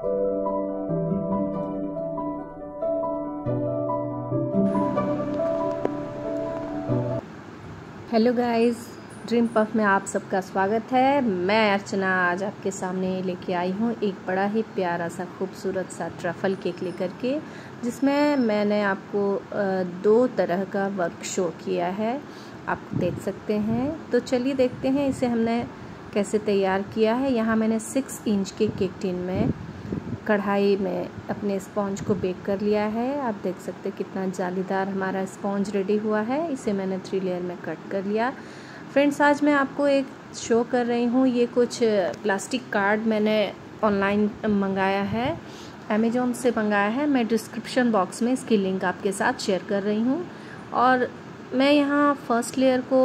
Hello guys, dream puff में आप सबका स्वागत है। मैं अर्चना आज आपके सामने लेके आई हूँ एक बड़ा ही प्यारा सा खूबसूरत सा ट्रफल केक लेकर के, जिसमें मैंने आपको 2 तरह का वर्क शो किया है, आप देख सकते हैं। तो चलिए देखते हैं इसे हमने कैसे तैयार किया है। यहाँ मैंने 6 इंच के केक टिन में कढ़ाई में अपने स्पॉन्ज को बेक कर लिया है। आप देख सकते हैं कितना जालीदार हमारा स्पॉन्ज रेडी हुआ है। इसे मैंने 3 लेयर में कट कर लिया। फ्रेंड्स, आज मैं आपको एक शो कर रही हूँ। ये कुछ प्लास्टिक कार्ड मैंने ऑनलाइन मंगाया है, अमेज़ॉन से मंगाया है। मैं डिस्क्रिप्शन बॉक्स में इसकी लिंक आपके साथ शेयर कर रही हूँ। और मैं यहाँ फर्स्ट लेयर को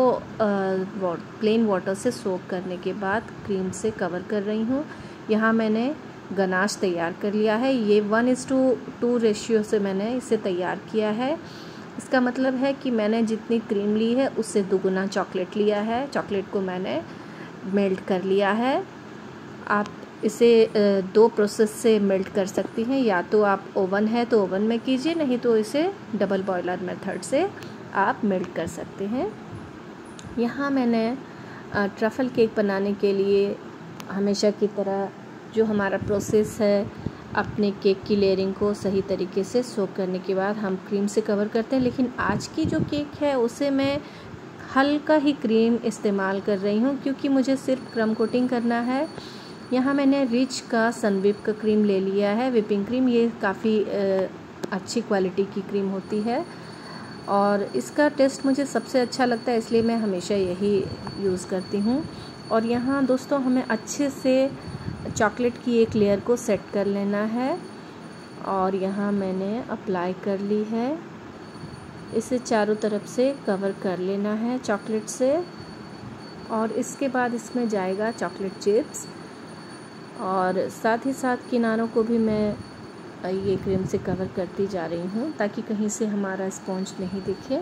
प्लेन वाटर से सोक करने के बाद क्रीम से कवर कर रही हूँ। यहाँ मैंने गनाश तैयार कर लिया है। ये 1:2 रेशियो से मैंने इसे तैयार किया है। इसका मतलब है कि मैंने जितनी क्रीम ली है उससे 2 गुना चॉकलेट लिया है। चॉकलेट को मैंने मेल्ट कर लिया है। आप इसे 2 प्रोसेस से मेल्ट कर सकती हैं। या तो आप ओवन है तो ओवन में कीजिए, नहीं तो इसे डबल बॉयलर मेथड से आप मेल्ट कर सकते हैं। यहाँ मैंने ट्रफल केक बनाने के लिए हमेशा की तरह जो हमारा प्रोसेस है, अपने केक की लेयरिंग को सही तरीके से सोक करने के बाद हम क्रीम से कवर करते हैं। लेकिन आज की जो केक है उसे मैं हल्का ही क्रीम इस्तेमाल कर रही हूँ, क्योंकि मुझे सिर्फ क्रम कोटिंग करना है। यहाँ मैंने रिच का सनविप का क्रीम ले लिया है, विपिंग क्रीम। ये काफ़ी अच्छी क्वालिटी की क्रीम होती है और इसका टेस्ट मुझे सबसे अच्छा लगता है, इसलिए मैं हमेशा यही यूज़ करती हूँ। और यहाँ दोस्तों हमें अच्छे से चॉकलेट की एक लेयर को सेट कर लेना है और यहाँ मैंने अप्लाई कर ली है। इसे चारों तरफ से कवर कर लेना है चॉकलेट से। और इसके बाद इसमें जाएगा चॉकलेट चिप्स और साथ ही साथ किनारों को भी मैं ये क्रीम से कवर करती जा रही हूँ, ताकि कहीं से हमारा स्पॉन्ज नहीं दिखे।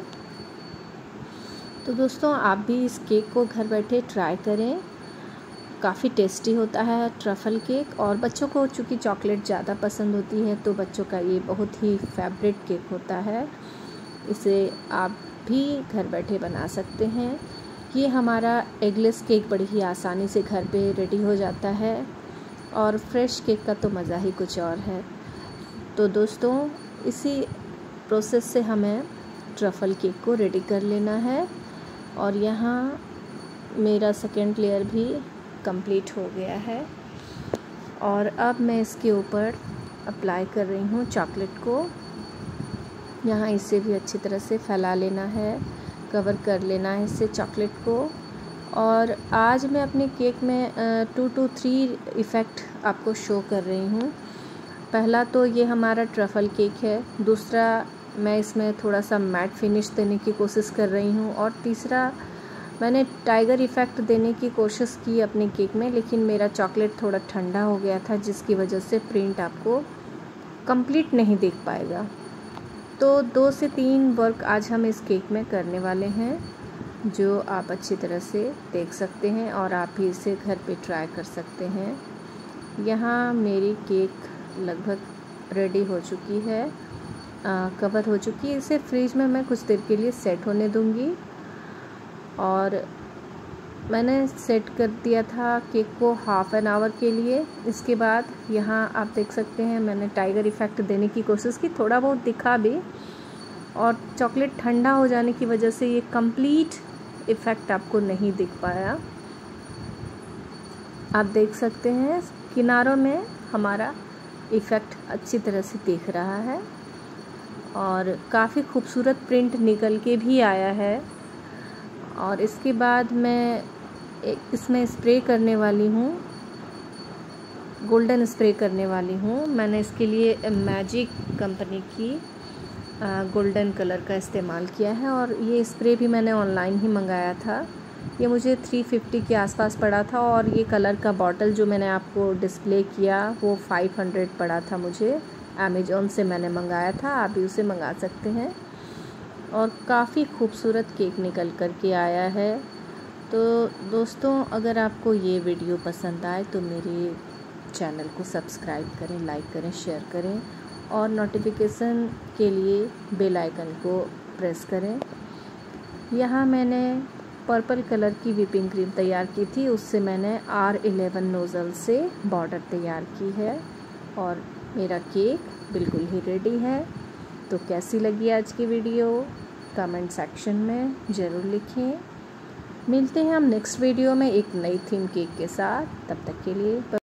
तो दोस्तों, आप भी इस केक को घर बैठे ट्राई करें। काफ़ी टेस्टी होता है ट्रफल केक, और बच्चों को चूँकि चॉकलेट ज़्यादा पसंद होती है तो बच्चों का ये बहुत ही फेवरेट केक होता है। इसे आप भी घर बैठे बना सकते हैं। ये हमारा एगलेस केक बड़ी ही आसानी से घर पे रेडी हो जाता है और फ्रेश केक का तो मज़ा ही कुछ और है। तो दोस्तों, इसी प्रोसेस से हमें ट्रफल केक को रेडी कर लेना है। और यहाँ मेरा सेकेंड लेयर भी कंप्लीट हो गया है और अब मैं इसके ऊपर अप्लाई कर रही हूँ चॉकलेट को। यहाँ इसे भी अच्छी तरह से फैला लेना है, कवर कर लेना है इससे चॉकलेट को। और आज मैं अपने केक में 2 to 3 इफ़ेक्ट आपको शो कर रही हूँ। पहला तो ये हमारा ट्रफल केक है, दूसरा मैं इसमें थोड़ा सा मैट फिनिश देने की कोशिश कर रही हूँ, और तीसरा मैंने टाइगर इफ़ेक्ट देने की कोशिश की अपने केक में, लेकिन मेरा चॉकलेट थोड़ा ठंडा हो गया था, जिसकी वजह से प्रिंट आपको कंप्लीट नहीं दिख पाएगा। तो 2 से 3 वर्क आज हम इस केक में करने वाले हैं, जो आप अच्छी तरह से देख सकते हैं और आप भी इसे घर पे ट्राई कर सकते हैं। यहाँ मेरी केक लगभग रेडी हो चुकी है, कवर हो चुकी है। इसे फ्रिज में मैं कुछ देर के लिए सेट होने दूँगी। और मैंने सेट कर दिया था केक को ½ एन आवर के लिए। इसके बाद यहाँ आप देख सकते हैं मैंने टाइगर इफ़ेक्ट देने की कोशिश की, थोड़ा बहुत दिखा भी, और चॉकलेट ठंडा हो जाने की वजह से ये कंप्लीट इफ़ेक्ट आपको नहीं दिख पाया। आप देख सकते हैं किनारों में हमारा इफ़ेक्ट अच्छी तरह से दिख रहा है और काफ़ी खूबसूरत प्रिंट निकल के भी आया है। और इसके बाद मैं इसमें स्प्रे करने वाली हूँ, गोल्डन स्प्रे करने वाली हूँ। मैंने इसके लिए मैजिक कंपनी की गोल्डन कलर का इस्तेमाल किया है, और ये स्प्रे भी मैंने ऑनलाइन ही मंगाया था। ये मुझे 350 के आसपास पड़ा था, और ये कलर का बॉटल जो मैंने आपको डिस्प्ले किया वो 500 पड़ा था मुझे। अमेज़ॉन से मैंने मंगाया था, आप भी उसे मंगा सकते हैं। और काफ़ी खूबसूरत केक निकल कर के आया है। तो दोस्तों, अगर आपको ये वीडियो पसंद आए तो मेरे चैनल को सब्सक्राइब करें, लाइक करें, शेयर करें और नोटिफिकेशन के लिए बेल आइकन को प्रेस करें। यहाँ मैंने पर्पल कलर की व्हिपिंग क्रीम तैयार की थी, उससे मैंने R11 नोज़ल से बॉर्डर तैयार की है और मेरा केक बिल्कुल ही रेडी है। तो कैसी लगी आज की वीडियो कमेंट सेक्शन में ज़रूर लिखें। मिलते हैं हम नेक्स्ट वीडियो में एक नई थीम केक के साथ। तब तक के लिए